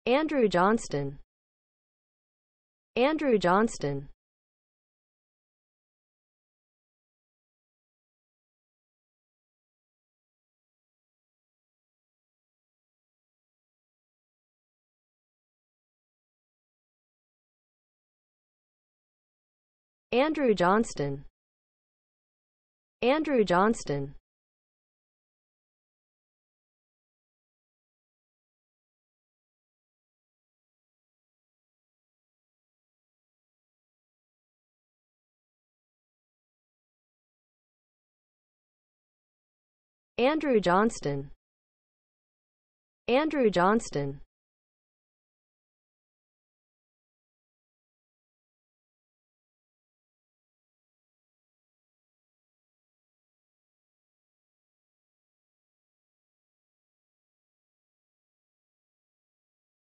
Andrew Johnston, Andrew Johnston, Andrew Johnston, Andrew Johnston, Andrew Johnston, Andrew Johnston,